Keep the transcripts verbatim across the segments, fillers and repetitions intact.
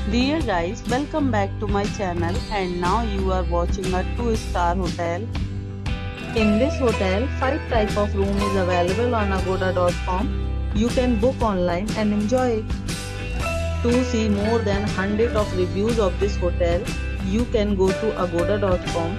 Dear guys, welcome back to my channel and now you are watching a two star hotel. In this hotel, five type of room is available on agoda dot com. You can book online and enjoy it. To see more than one hundred of reviews of this hotel, you can go to agoda dot com.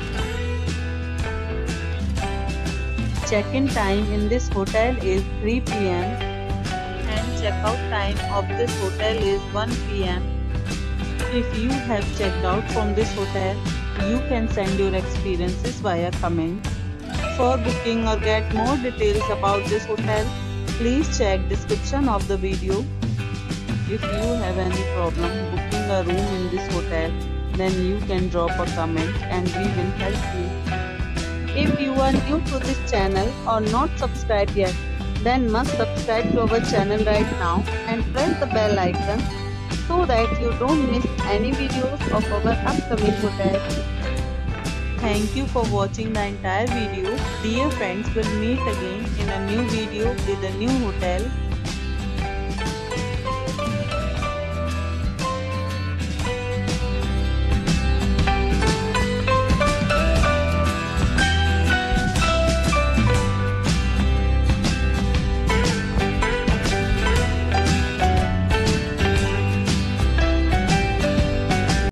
Check-in time in this hotel is three p m and check-out time of this hotel is one p m If you have checked out from this hotel, you can send your experiences via comment. For booking or get more details about this hotel, please check description of the video. If you have any problem booking a room in this hotel, then you can drop a comment and we will help you. If you are new to this channel or not subscribed yet, then must subscribe to our channel right now and press the bell icon so that you don't miss any videos of our upcoming hotel. Thank you for watching the entire video. Dear friends, we'll meet again in a new video with a new hotel.